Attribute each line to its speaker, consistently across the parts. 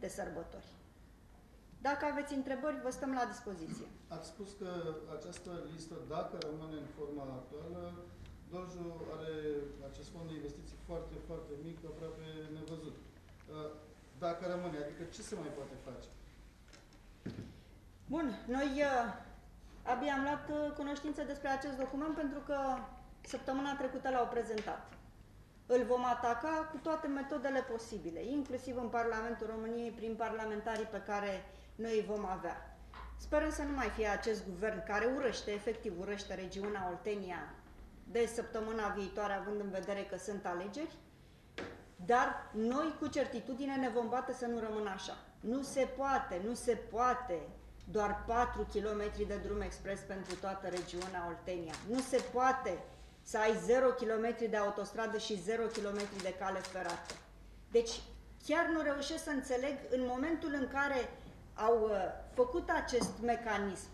Speaker 1: de sărbători. Dacă aveți întrebări, vă stăm la dispoziție.
Speaker 2: Ați spus că această listă, dacă rămâne în forma actuală, Dolju are acest fond de investiții foarte, foarte mic, aproape nevăzut. Dacă rămâne, adică ce se mai poate face?
Speaker 1: Bun, noi abia am luat cunoștință despre acest document pentru că săptămâna trecută l-au prezentat. Îl vom ataca cu toate metodele posibile, inclusiv în Parlamentul României, prin parlamentarii pe care noi îi vom avea. Sperăm să nu mai fie acest guvern care urăște, efectiv urăște regiunea Oltenia de săptămâna viitoare, având în vedere că sunt alegeri, dar noi cu certitudine ne vom bate să nu rămână așa. Nu se poate doar 4 km de drum expres pentru toată regiunea Oltenia. Nu se poate să ai 0 km de autostradă și 0 km de cale ferată. Deci chiar nu reușesc să înțeleg în momentul în care au făcut acest mecanism,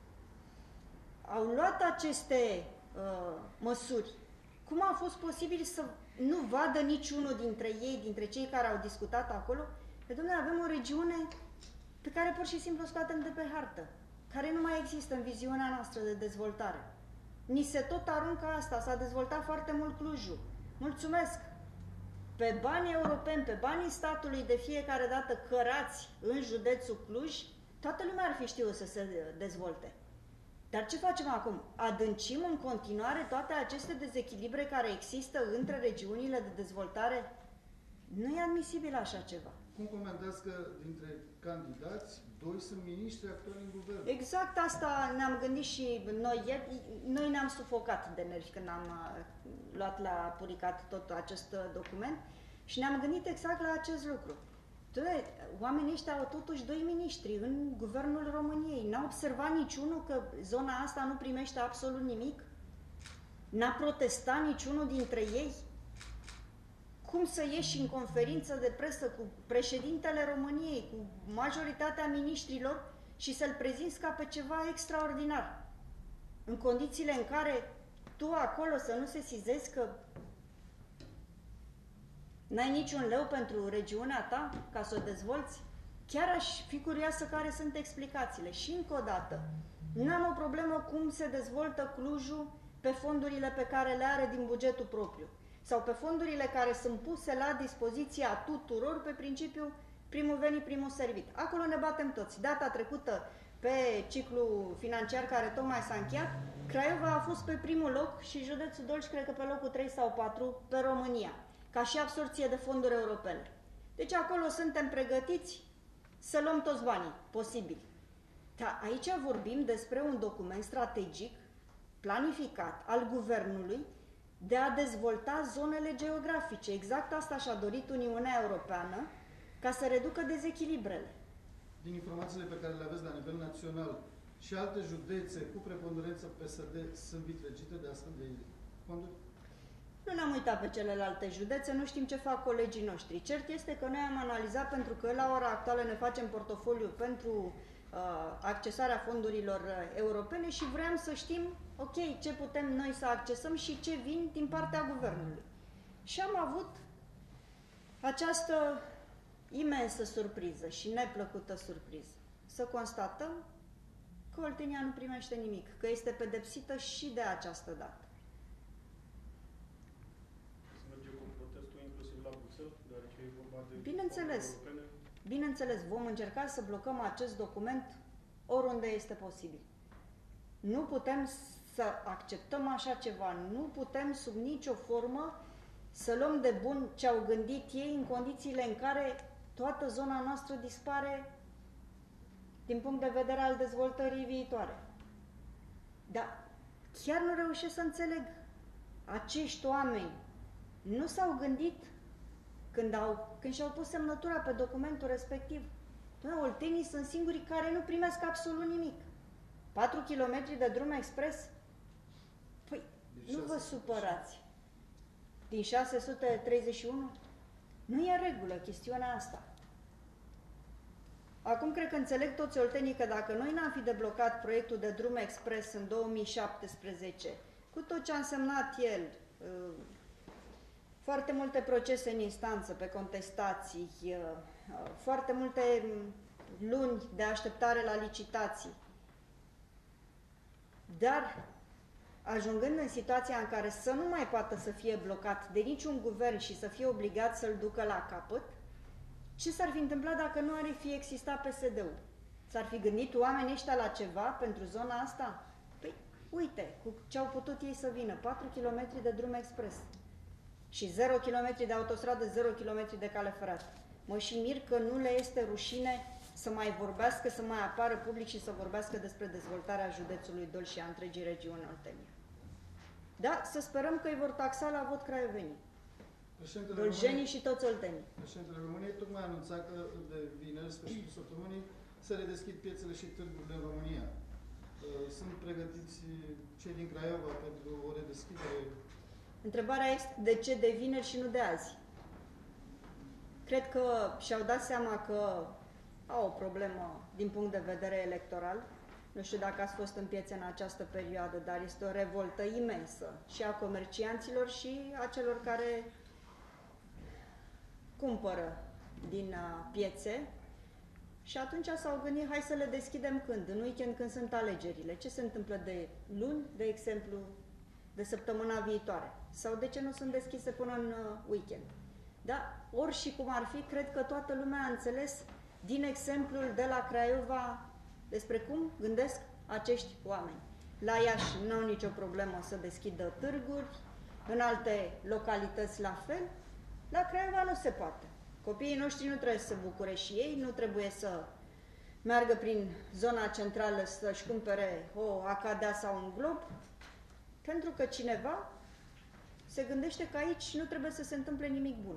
Speaker 1: au luat aceste măsuri, cum a fost posibil să nu vadă niciunul dintre ei, dintre cei care au discutat acolo, că, domnule, avem o regiune pe care pur și simplu o scoatem de pe hartă, care nu mai există în viziunea noastră de dezvoltare. Ni se tot aruncă asta, s-a dezvoltat foarte mult Clujul. Mulțumesc! Pe banii europeni, pe banii statului de fiecare dată cărați în județul Cluj, toată lumea ar fi știut să se dezvolte. Dar ce facem acum? Adâncim în continuare toate aceste dezechilibre care există între regiunile de dezvoltare? Nu e admisibil așa ceva.
Speaker 2: Cum comentați că dintre candidați, 2 sunt miniștri actuali în guvern?
Speaker 1: Exact asta ne-am gândit și noi. Noi ne-am sufocat de nervi când am luat la puricat tot acest document și ne-am gândit exact la acest lucru. Oamenii ăștia au totuși 2 miniștri în guvernul României. N-a observat niciunul că zona asta nu primește absolut nimic? N-a protestat niciunul dintre ei? Cum să ieși în conferință de presă cu președintele României, cu majoritatea miniștrilor și să-l prezinți ca pe ceva extraordinar? În condițiile în care tu acolo să nu sesizezi că n-ai niciun leu pentru regiunea ta ca să o dezvolți? Chiar aș fi curioasă care sunt explicațiile. Și încă o dată, n-am o problemă cum se dezvoltă Clujul pe fondurile pe care le are din bugetul propriu sau pe fondurile care sunt puse la dispoziția tuturor pe principiu primul venit, primul servit. Acolo ne batem toți. Data trecută, pe ciclu financiar care tocmai s-a încheiat, Craiova a fost pe primul loc și județul Dolj cred că pe locul 3 sau 4 pe România, ca și absorție de fonduri europene. Deci acolo suntem pregătiți să luăm toți banii posibili. Dar aici vorbim despre un document strategic planificat al guvernului de a dezvolta zonele geografice. Exact asta și-a dorit Uniunea Europeană ca să reducă dezechilibrele.
Speaker 2: Din informațiile pe care le aveți la nivel național, și alte județe cu preponderență PSD sunt vitregite de astfel de fonduri?
Speaker 1: Nu ne-am uitat pe celelalte județe, nu știm ce fac colegii noștri. Cert este că noi am analizat, pentru că la ora actuală ne facem portofoliu pentru accesarea fondurilor europene și vreau să știm, ok, ce putem noi să accesăm și ce vin din partea guvernului. Și am avut această imensă surpriză și neplăcută surpriză. Să constatăm că Oltenia nu primește nimic, că este pedepsită și de această dată.
Speaker 3: Se merge cu protestul inclusiv la Bruxelles, deoarece e vorba de
Speaker 1: Bineînțeles.
Speaker 3: europene.
Speaker 1: Bineînțeles, vom încerca să blocăm acest document oriunde este posibil. Nu putem să acceptăm așa ceva, nu putem sub nicio formă să luăm de bun ce au gândit ei în condițiile în care toată zona noastră dispare din punct de vedere al dezvoltării viitoare. Dar chiar nu reușesc să înțeleg. Acești oameni nu s-au gândit când și-au pus semnătura pe documentul respectiv. Oltenii sunt singurii care nu primesc absolut nimic. 4 km de drum expres? Păi, nu vă supărați. Din 631? Nu e în regulă chestiunea asta. Acum cred că înțeleg toți oltenii că dacă noi n-am fi deblocat proiectul de drum expres în 2017, cu tot ce a însemnat el, foarte multe procese în instanță pe contestații, foarte multe luni de așteptare la licitații. Dar, ajungând în situația în care să nu mai poată să fie blocat de niciun guvern și să fie obligat să-l ducă la capăt, ce s-ar fi întâmplat dacă nu ar fi existat PSD-ul? S-ar fi gândit oamenii ăștia la ceva pentru zona asta? Păi, uite, cu ce au putut ei să vină, 4 km de drum expres și 0 km de autostradă, 0 km de cale ferată. Mă și mir că nu le este rușine să mai vorbească, să mai apară public și să vorbească despre dezvoltarea județului Dolj și a întregii regiuni Oltenia. Da, să sperăm că îi vor taxa la vot craiovenii, doljenii și toți oltenii.
Speaker 2: Președintele României tocmai a anunțat că de vineri, sfârșitul săptămânii, se redeschid piețele și târgurile în România. Sunt pregătiți cei din Craiova pentru o redeschidere?
Speaker 1: Întrebarea este de ce de vineri și nu de azi. Cred că și-au dat seama că au o problemă din punct de vedere electoral. Nu știu dacă ați fost în piețe în această perioadă, dar este o revoltă imensă și a comercianților și a celor care cumpără din piețe. Și atunci s-au gândit, hai să le deschidem când? În weekend, când sunt alegerile. Ce se întâmplă de luni, de exemplu, de săptămâna viitoare? Sau de ce nu sunt deschise până în weekend? Da? Ori și cum ar fi, cred că toată lumea a înțeles din exemplul de la Craiova despre cum gândesc acești oameni. La Iași nu au nicio problemă să deschidă târguri, în alte localități la fel, la Craiova nu se poate. Copiii noștri nu trebuie să se bucure și ei, nu trebuie să meargă prin zona centrală să-și cumpere o Acadea sau un Glob, pentru că cineva se gândește că aici nu trebuie să se întâmple nimic bun.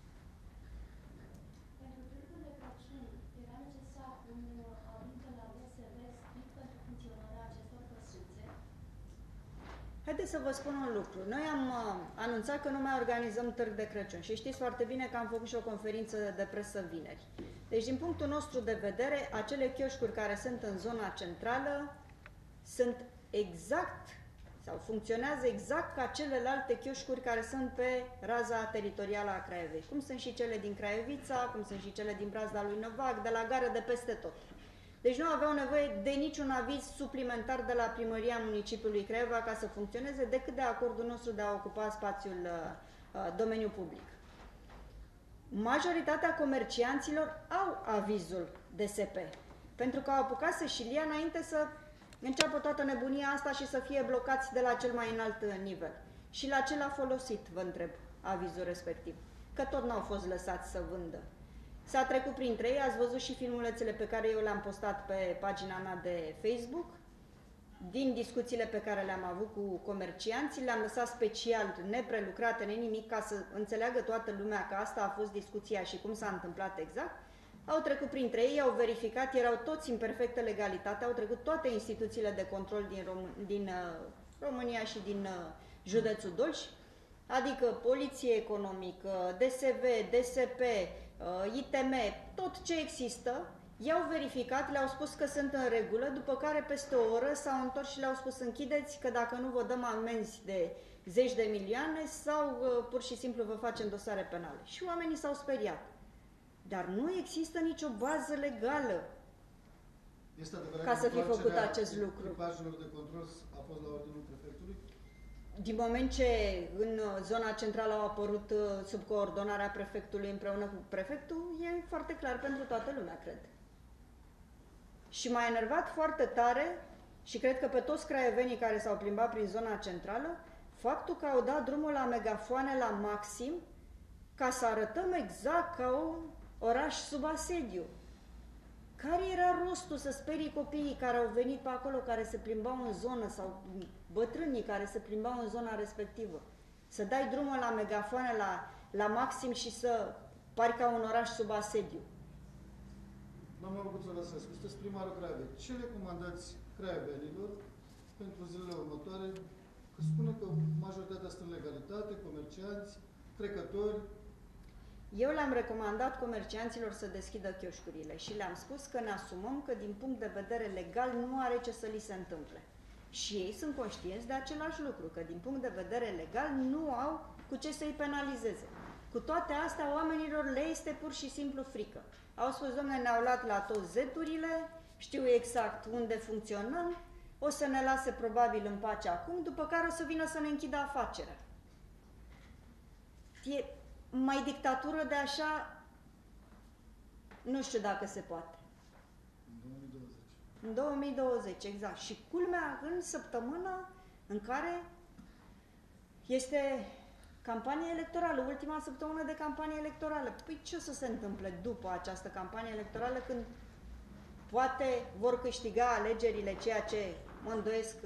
Speaker 4: Pentru târgul de Crăciun era necesar un aviz de la DSV strict pentru funcționarea acestor căsuțe?
Speaker 1: Haideți să vă spun un lucru. Noi am anunțat că nu mai organizăm târg de Crăciun și știți foarte bine că am făcut și o conferință de presă vineri. Deci, din punctul nostru de vedere, acele chioșcuri care sunt în zona centrală sunt exact sau funcționează exact ca celelalte chioșcuri care sunt pe raza teritorială a Craiovei. Cum sunt și cele din Craiovița, cum sunt și cele din Brazda lui Novac, de la gară, de peste tot. Deci nu aveau nevoie de niciun aviz suplimentar de la primăria municipiului Craiova ca să funcționeze, decât de acordul nostru de a ocupa spațiul domeniul public. Majoritatea comercianților au avizul DSP, pentru că au apucat să-și ia înainte să înceapă toată nebunia asta și să fie blocați de la cel mai înalt nivel. Și la ce l-a folosit, vă întreb, avizul respectiv? Că tot n-au fost lăsați să vândă. S-a trecut printre ei, ați văzut și filmulețele pe care eu le-am postat pe pagina mea de Facebook, din discuțiile pe care le-am avut cu comercianții, le-am lăsat special neprelucrate, nimic, ca să înțeleagă toată lumea că asta a fost discuția și cum s-a întâmplat exact. Au trecut printre ei, au verificat, erau toți în perfectă legalitate, au trecut toate instituțiile de control din România și din județul Dolj, adică Poliție Economică, DSV, DSP, ITM, tot ce există, i-au verificat, le-au spus că sunt în regulă, după care peste o oră s-au întors și le-au spus închideți că dacă nu vă dăm amenzi de zeci de milioane sau pur și simplu vă facem dosare penale. Și oamenii s-au speriat. Dar nu există nicio bază legală ca să fi făcut acest lucru.
Speaker 2: Echipajelor de control a fost la ordinul prefectului?
Speaker 1: Din moment ce în zona centrală au apărut sub coordonarea prefectului împreună cu prefectul, e foarte clar pentru toată lumea, cred. Și m-a enervat foarte tare, și cred că pe toți craiovenii care s-au plimbat prin zona centrală, faptul că au dat drumul la megafoane la maxim ca să arătăm exact ca un oraș sub asediu. Care era rostul să sperii copiii care au venit pe acolo, care se plimbau în zonă, sau bătrânii care se plimbau în zona respectivă? Să dai drumul la megafoane la maxim și să pari ca un oraș sub asediu.
Speaker 2: Doamna Locuță Văsescu, sunteți primarul Craiovei. Ce recomandați craiovenilor pentru zilele următoare? Că spune că majoritatea sunt în legalitate, comercianți, trecători.
Speaker 1: Eu le-am recomandat comercianților să deschidă chioșcurile și le-am spus că ne asumăm că din punct de vedere legal nu are ce să li se întâmple. Și ei sunt conștienți de același lucru, că din punct de vedere legal nu au cu ce să-i penalizeze. Cu toate astea, oamenilor le este pur și simplu frică. Au spus, domnule, ne-au luat la toți zeturile, știu exact unde funcționăm, o să ne lase probabil în pace acum, după care o să vină să ne închidă afacerea. E mai dictatură de așa, nu știu dacă se poate.
Speaker 2: În 2020.
Speaker 1: În 2020, exact. Și culmea în săptămâna în care este campanie electorală, ultima săptămână de campanie electorală. Păi ce o să se întâmple după această campanie electorală, când poate vor câștiga alegerile, ceea ce mă îndoiesc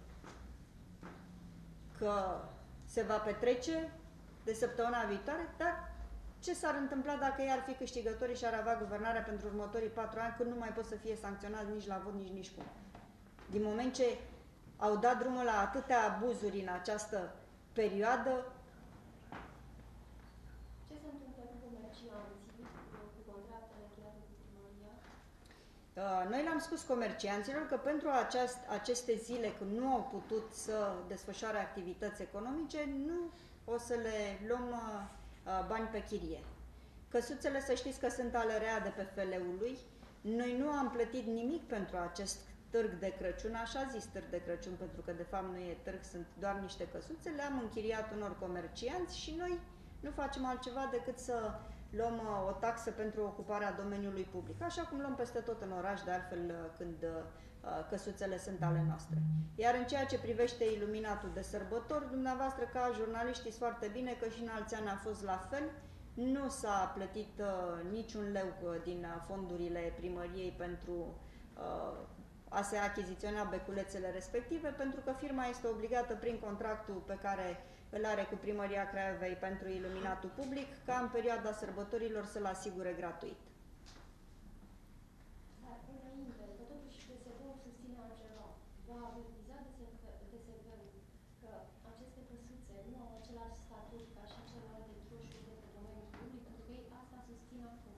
Speaker 1: că se va petrece de săptămâna viitoare, dar ce s-ar întâmpla dacă ei ar fi câștigătorii și ar avea guvernarea pentru următorii 4 ani, când nu mai pot să fie sancționați nici la vot, nici cum? Din moment ce au dat drumul la atâtea abuzuri în această perioadă.
Speaker 4: Ce se întâmplă cu comercianții, cu contractele încheiate cu primăria?
Speaker 1: Noi le-am spus comercianților că pentru aceste zile, când nu au putut să desfășoare activități economice, nu o să le luăm bani pe chirie. Căsuțele, să știți că sunt ale rea de pe FL-ului. Noi nu am plătit nimic pentru acest târg de Crăciun, așa zis târg de Crăciun, pentru că de fapt nu e târg, sunt doar niște căsuțe, le-am închiriat unor comercianți și noi nu facem altceva decât să luăm o taxă pentru ocuparea domeniului public, așa cum luăm peste tot în oraș, de altfel când căsuțele sunt ale noastre. Iar în ceea ce privește iluminatul de sărbători, dumneavoastră ca jurnaliști știți foarte bine că și în alți ani a fost la fel. Nu s-a plătit niciun leu din fondurile primăriei pentru a se achiziționa beculețele respective, pentru că firma este obligată prin contractul pe care îl are cu Primăria Craiovei pentru iluminatul public, ca în perioada sărbătorilor să-l asigure gratuit.
Speaker 4: Dar înainte, că totuși DSV-ul susține altceva. Va avertiza DSV-ul că aceste căsuțe nu au același statut ca și celelalte chioșuri de pe domeniul public, pentru că ei asta susțin acum.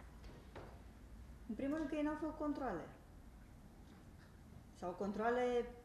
Speaker 1: În primul rând că ei n-au făcut controale. Sau controale